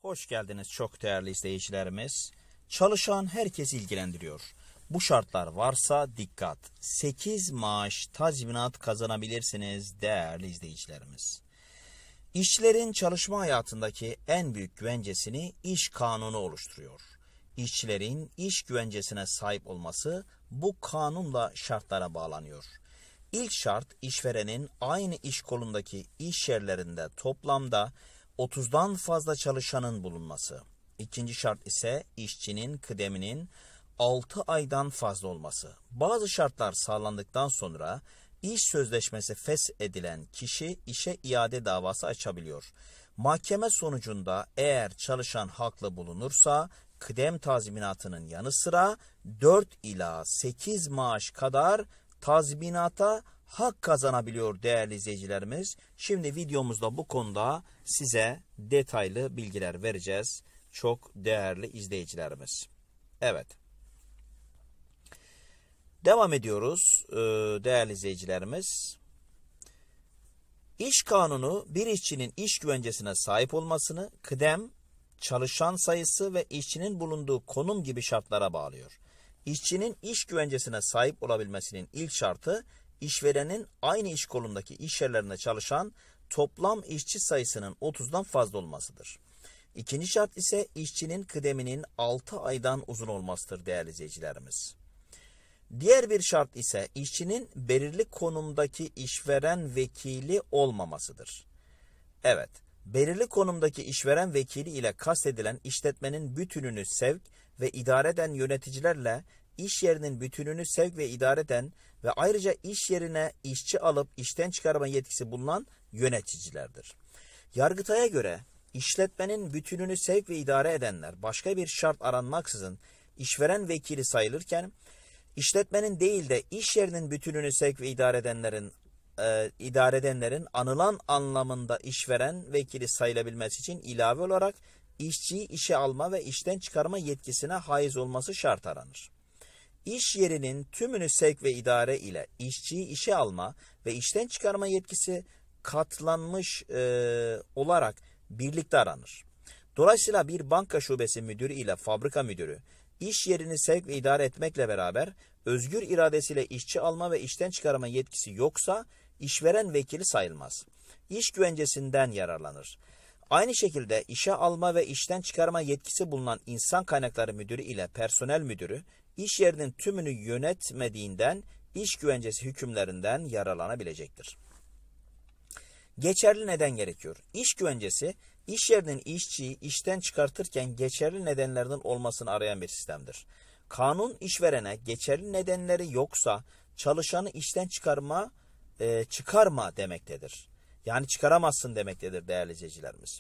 Hoş geldiniz çok değerli izleyicilerimiz. Çalışan herkes ilgilendiriyor. Bu şartlar varsa dikkat. 8 maaş tazminat kazanabilirsiniz değerli izleyicilerimiz. İşçilerin çalışma hayatındaki en büyük güvencesini iş kanunu oluşturuyor. İşçilerin iş güvencesine sahip olması bu kanunla şartlara bağlanıyor. İlk şart işverenin aynı iş kolundaki iş yerlerinde toplamda 30'dan fazla çalışanın bulunması. İkinci şart ise işçinin kıdeminin 6 aydan fazla olması. Bazı şartlar sağlandıktan sonra iş sözleşmesi feshedilen kişi işe iade davası açabiliyor. Mahkeme sonucunda eğer çalışan haklı bulunursa kıdem tazminatının yanı sıra 4 ila 8 maaş kadar tazminata hak kazanabiliyor değerli izleyicilerimiz. Şimdi videomuzda bu konuda size detaylı bilgiler vereceğiz. Çok değerli izleyicilerimiz. Evet. Devam ediyoruz değerli izleyicilerimiz. İş kanunu bir işçinin iş güvencesine sahip olmasını kıdem, çalışan sayısı ve işçinin bulunduğu konum gibi şartlara bağlıyor. İşçinin iş güvencesine sahip olabilmesinin ilk şartı işverenin aynı iş kolundaki iş yerlerinde çalışan toplam işçi sayısının 30'dan fazla olmasıdır. İkinci şart ise işçinin kıdeminin 6 aydan uzun olmasıdır değerli izleyicilerimiz. Diğer bir şart ise işçinin belirli konumdaki işveren vekili olmamasıdır. Evet, belirli konumdaki işveren vekili ile kastedilen işletmenin bütününü sevk ve idare eden yöneticilerle iş yerinin bütününü sevk ve idare eden ve ayrıca iş yerine işçi alıp işten çıkarma yetkisi bulunan yöneticilerdir. Yargıtay'a göre işletmenin bütününü sevk ve idare edenler başka bir şart aranmaksızın işveren vekili sayılırken, işletmenin değil de iş yerinin bütününü sevk ve idare edenlerin anılan anlamında işveren vekili sayılabilmesi için ilave olarak işçiyi işe alma ve işten çıkarma yetkisine haiz olması şart aranır. İş yerinin tümünü sevk ve idare ile işçiyi işe alma ve işten çıkarma yetkisi katlanmış olarak birlikte aranır. Dolayısıyla bir banka şubesi müdürü ile fabrika müdürü iş yerini sevk ve idare etmekle beraber özgür iradesiyle işçi alma ve işten çıkarma yetkisi yoksa işveren vekili sayılmaz. İş güvencesinden yararlanır. Aynı şekilde işe alma ve işten çıkarma yetkisi bulunan insan kaynakları müdürü ile personel müdürü iş yerinin tümünü yönetmediğinden iş güvencesi hükümlerinden yararlanabilecektir. Geçerli neden gerekiyor. İş güvencesi, iş yerinin işçiyi işten çıkartırken geçerli nedenlerden olmasını arayan bir sistemdir. Kanun işverene geçerli nedenleri yoksa çalışanı işten çıkarma demektedir. Yani çıkaramazsın demektedir değerli izleyicilerimiz.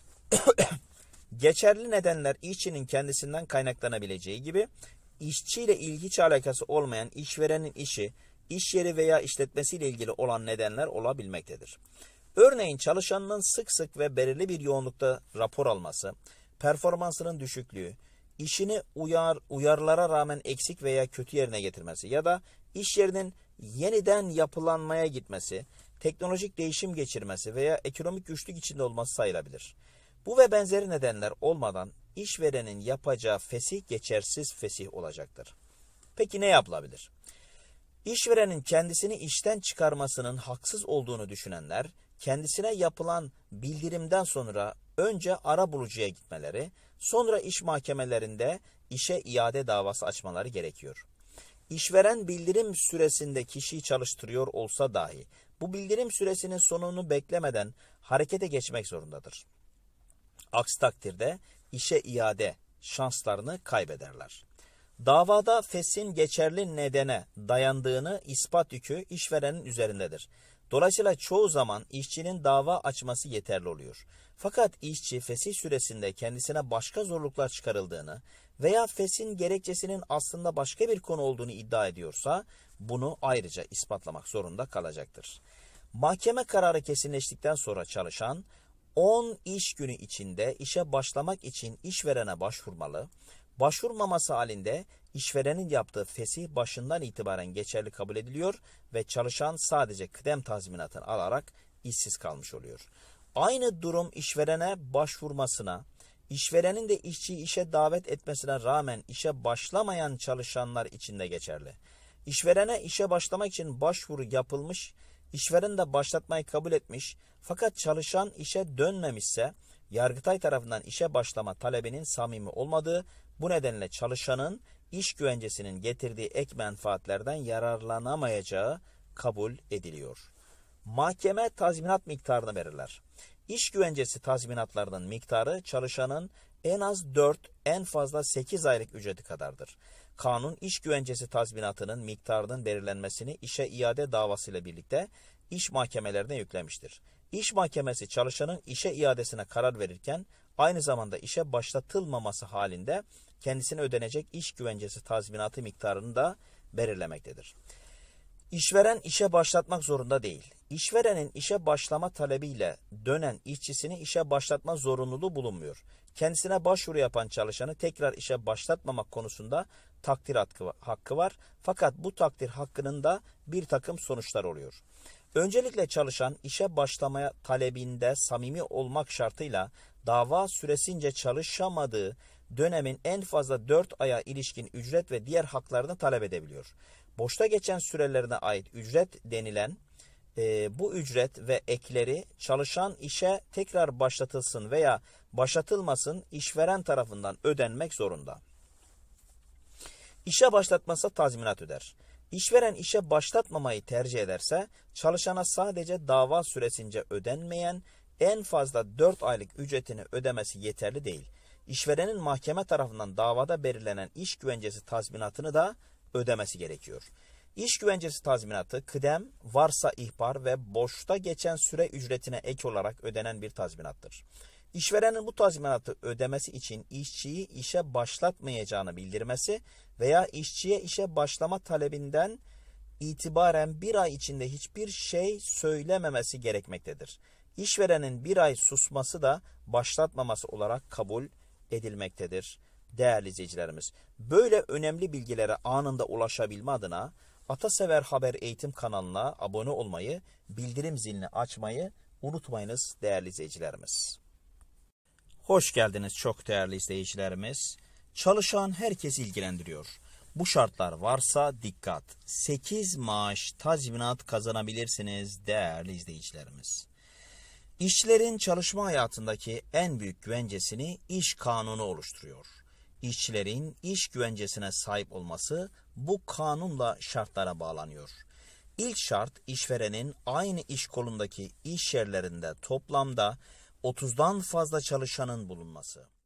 Geçerli nedenler işçinin kendisinden kaynaklanabileceği gibi işçiyle ilgi alakası olmayan işverenin işi, iş yeri veya işletmesiyle ilgili olan nedenler olabilmektedir. Örneğin çalışanının sık sık ve belirli bir yoğunlukta rapor alması, performansının düşüklüğü, işini uyarılara rağmen eksik veya kötü yerine getirmesi ya da iş yerinin yeniden yapılanmaya gitmesi, teknolojik değişim geçirmesi veya ekonomik güçlük içinde olması sayılabilir. Bu ve benzeri nedenler olmadan işverenin yapacağı fesih geçersiz fesih olacaktır. Peki ne yapılabilir? İşverenin kendisini işten çıkarmasının haksız olduğunu düşünenler, kendisine yapılan bildirimden sonra önce arabulucuya gitmeleri, sonra iş mahkemelerinde işe iade davası açmaları gerekiyor. İşveren bildirim süresinde kişiyi çalıştırıyor olsa dahi, bu bildirim süresinin sonunu beklemeden harekete geçmek zorundadır. Aksi takdirde işe iade şanslarını kaybederler. Davada feshin geçerli nedene dayandığını ispat yükü işverenin üzerindedir. Dolayısıyla çoğu zaman işçinin dava açması yeterli oluyor. Fakat işçi fesih süresinde kendisine başka zorluklar çıkarıldığını veya feshin gerekçesinin aslında başka bir konu olduğunu iddia ediyorsa bunu ayrıca ispatlamak zorunda kalacaktır. Mahkeme kararı kesinleştikten sonra çalışan 10 iş günü içinde işe başlamak için işverene başvurmalı. Başvurmaması halinde işverenin yaptığı fesih başından itibaren geçerli kabul ediliyor ve çalışan sadece kıdem tazminatını alarak işsiz kalmış oluyor. Aynı durum işverene başvurmasına, İşverenin de işçiyi işe davet etmesine rağmen işe başlamayan çalışanlar için de geçerli. İşverene işe başlamak için başvuru yapılmış, işveren de başlatmayı kabul etmiş fakat çalışan işe dönmemişse Yargıtay tarafından işe başlama talebinin samimi olmadığı, bu nedenle çalışanın iş güvencesinin getirdiği ek menfaatlerden yararlanamayacağı kabul ediliyor. Mahkeme tazminat miktarını belirler. İş güvencesi tazminatlarının miktarı çalışanın en az 4, en fazla 8 aylık ücreti kadardır. Kanun iş güvencesi tazminatının miktarının belirlenmesini işe iade davasıyla birlikte iş mahkemelerine yüklemiştir. İş mahkemesi çalışanın işe iadesine karar verirken aynı zamanda işe başlatılmaması halinde kendisine ödenecek iş güvencesi tazminatı miktarını da belirlemektedir. İşveren işe başlatmak zorunda değil. İşverenin işe başlama talebiyle dönen işçisini işe başlatma zorunluluğu bulunmuyor. Kendisine başvuru yapan çalışanı tekrar işe başlatmamak konusunda takdir hakkı var. Fakat bu takdir hakkının da bir takım sonuçlar oluyor. Öncelikle çalışan işe başlamaya talebinde samimi olmak şartıyla dava süresince çalışamadığı dönemin en fazla 4 aya ilişkin ücret ve diğer haklarını talep edebiliyor. Boşta geçen sürelerine ait ücret denilen bu ücret ve ekleri çalışan işe tekrar başlatılsın veya başlatılmasın işveren tarafından ödenmek zorunda. İşe başlatmazsa tazminat öder. İşveren işe başlatmamayı tercih ederse çalışana sadece dava süresince ödenmeyen en fazla 4 aylık ücretini ödemesi yeterli değil. İşverenin mahkeme tarafından davada belirlenen iş güvencesi tazminatını da ödemesi gerekiyor. İş güvencesi tazminatı kıdem, varsa ihbar ve boşta geçen süre ücretine ek olarak ödenen bir tazminattır. İşverenin bu tazminatı ödemesi için işçiyi işe başlatmayacağını bildirmesi veya işçiye işe başlama talebinden itibaren bir ay içinde hiçbir şey söylememesi gerekmektedir. İşverenin bir ay susması da başlatmaması olarak kabul edilmektedir. Değerli izleyicilerimiz, böyle önemli bilgilere anında ulaşabilme adına Atasever Haber Eğitim kanalına abone olmayı, bildirim zilini açmayı unutmayınız değerli izleyicilerimiz. Hoş geldiniz çok değerli izleyicilerimiz. Çalışan herkes ilgilendiriyor. Bu şartlar varsa dikkat. 8 maaş tazminat kazanabilirsiniz değerli izleyicilerimiz. İşçilerin çalışma hayatındaki en büyük güvencesini iş kanunu oluşturuyor. İşçilerin iş güvencesine sahip olması bu kanunla şartlara bağlanıyor. İlk şart işverenin aynı iş kolundaki iş yerlerinde toplamda 30'dan fazla çalışanın bulunması.